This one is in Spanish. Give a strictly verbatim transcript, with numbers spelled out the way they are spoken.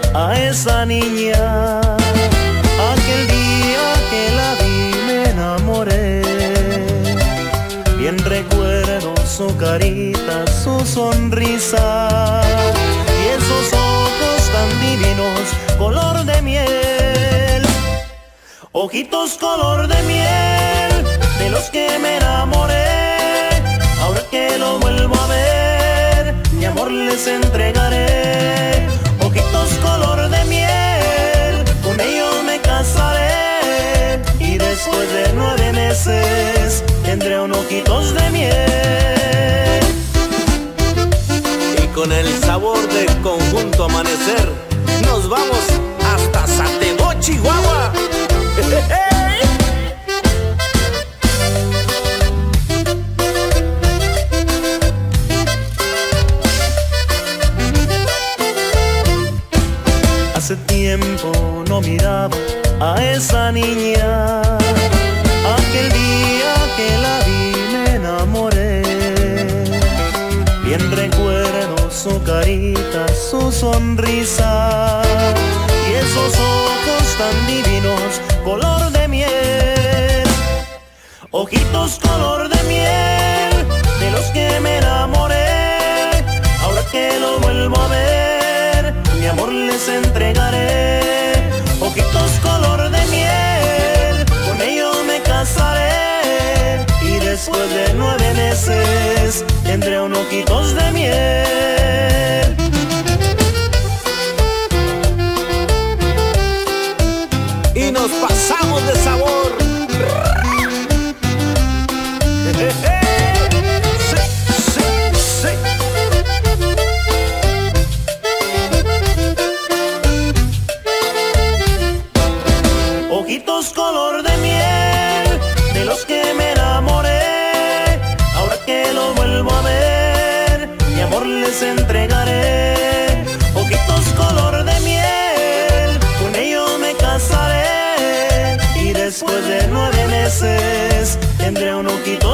a esa niña. Aquel día que la vi me enamoré. Bien recuerdo su carita, su sonrisa y esos ojos tan divinos, color de miel. Ojitos color de miel, de los que me enamoré. Ahora que lo vuelvo a ver, mi amor les entregaré. Ojitos color de miel, con ellos me casaré. Y después de nueve meses tendré un ojitos de miel. Y con el sabor de Conjunto Amanecer nos vamos hasta Satebo, Chihuahua. Hace tiempo no miraba a esa niña. Aquel día que la vi me enamoré. Bien recuerdo su carita, su sonrisa y esos ojos tan divinos, color de miel. Ojitos color de miel, de los que me enamoré. Ahora que lo vuelvo a ver, mi amor les entregaré. Ojitos color de miel, con ellos me casaré. Y después de nueve meses tendré un ojitos de miel. Y nos pasamos de sabor. Ojitos color de miel, de los que me enamoré. Ahora que lo vuelvo a ver, mi amor les entregaré. Ojitos color de miel, con ellos me casaré. Y después de nueve meses tendré un ojito